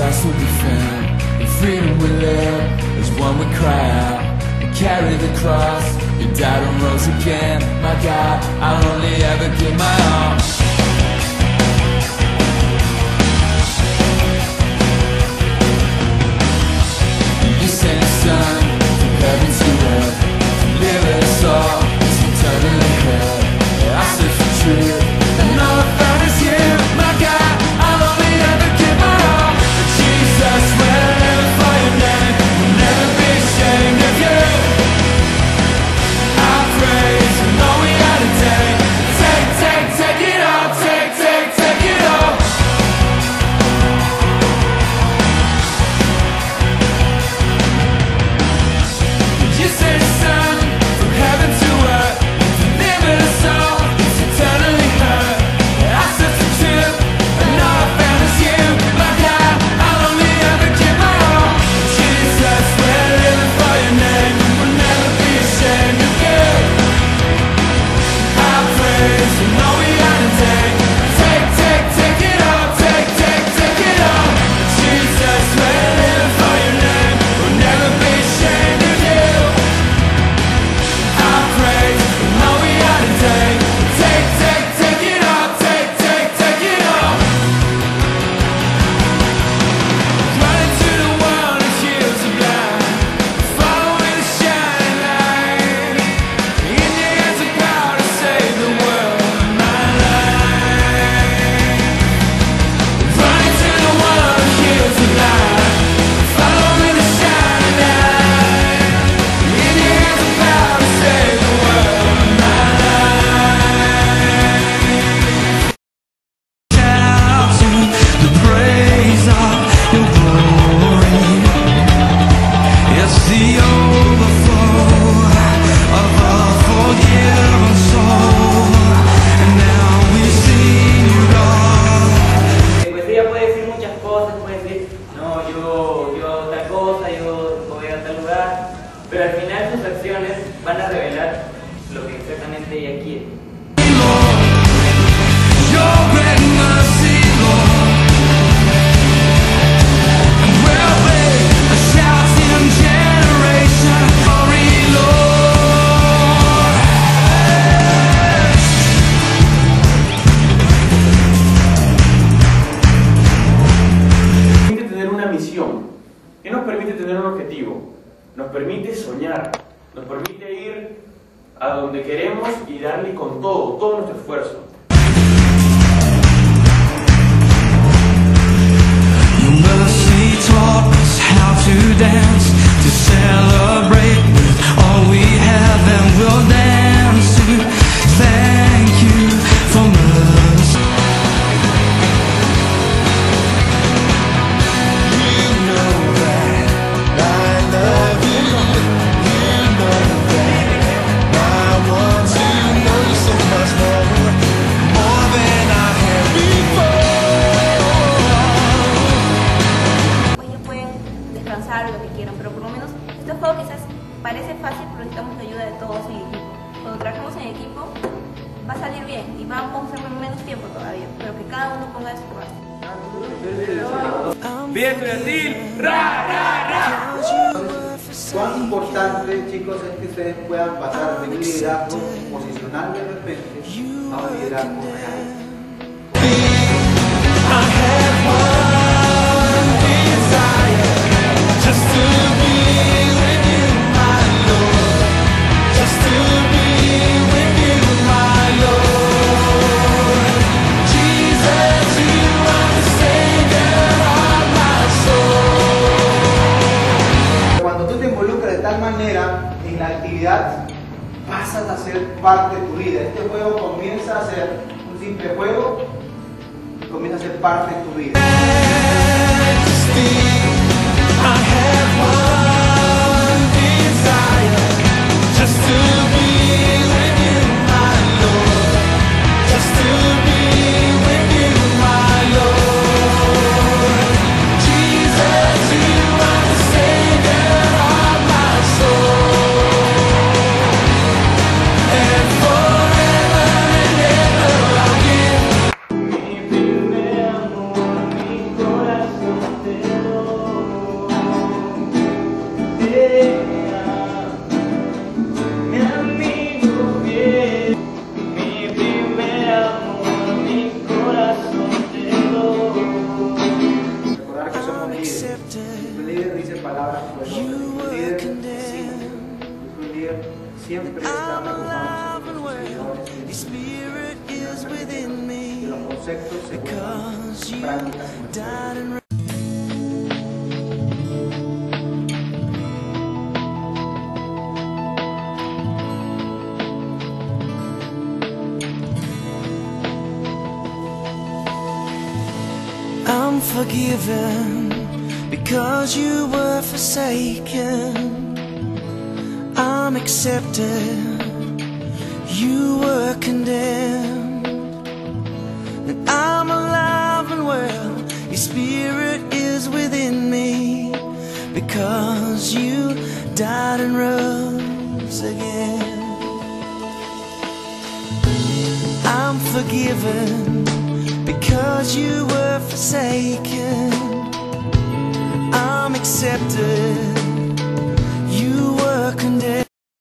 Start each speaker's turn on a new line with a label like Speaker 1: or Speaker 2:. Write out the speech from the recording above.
Speaker 1: Christ will defend. In freedom we live, as one we cry out and carry the cross. You died and rose again, my God, I'll only ever give my all. You sent your son from heaven to earth to live us all, it's eternally hell. I search for truth, and all I found is you, my God, I'll only ever give my all. Jesus, we're living for your name, we'll never be ashamed of you. I praise and all we got today. Take it all, take it all. You sent your son from heaven to earth to live in us all, it's eternally hurt. I searched for truth, and all I found is you, my God, I'll only ever give my all. Jesus, we're living for your name, we'll never be ashamed of you. I praise and all we got today. Take it all, take it all. Jesus, we're living for your name, we'll never be ashamed of you. I praise and all we got today. Take it all, take it all. Running to the one who heals the blind, following the shining light. In your hands the power to save the world, my life. Running to the one who heals the blind, following the shining light. In your hands the power to save the world, my life.
Speaker 2: Shout to the praise of your glory. It's the overflow of a forgiven soul. And now we sing you, God.
Speaker 3: Pues ella puede decir muchas cosas, puede decir, no, yo tal cosa, yo voy a tal lugar, pero al final sus acciones van a revelar lo que exactamente ella quiere.
Speaker 2: Your great mercy, Lord, will be a shouting generation. Glory, Lord.
Speaker 4: Permite tener una misión. ¿Qué nos permite tener un objetivo? Nos permite soñar, nos permite ir a donde queremos y darle con todo nuestro esfuerzo.
Speaker 2: Your mercy taught us how to dance, to celebrate with all we have, and we'll dance to thank you for mercy. You know that I love you. You know that I want to know you so much more than I have before.
Speaker 5: Ellos pueden descansar lo que quieran, pero por lo menos este juego quizás parece fácil, pero necesitamos la ayuda de todos en equipo. Cuando trabajemos en equipo va a salir bien y vamos a hacerlo en menos tiempo todavía, pero que cada uno ponga de su parte.
Speaker 4: Bien, estudiantil, ra, ra, ra.
Speaker 6: Cuán importante, chicos, es que ustedes puedan pasar de un liderazgo posicional de repente a un liderazgo real.
Speaker 2: I had one desire, just to be with you, my Lord. Just to be with you, my Lord. Jesus, you are the Savior of my soul.
Speaker 6: Cuando tú te involucras de tal manera en la actividad, pasas a ser parte de tu vida. Este juego comienza a ser un simple juego y comienza a ser parte de tu vida.
Speaker 2: I had one desire, just to be with you, my Lord. Just to be with you, my Lord. Jesus, you are the Savior of my soul. And forever and ever I'll give.
Speaker 3: Mi primer amor, mi corazón.
Speaker 6: fue el líder. Un líder siempre está preocupado por sus seguidores y los conceptos se vuelven prácticas.
Speaker 2: I'm forgiven because you were forsaken. I'm accepted, you were condemned. And I'm alive and well, your spirit is within me, because you died and rose again. I'm forgiven because you were forsaken. I'm accepted,